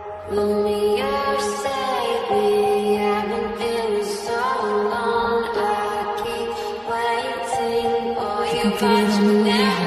Romeo, save me. I've been feeling so long. I keep waiting for you, but you never.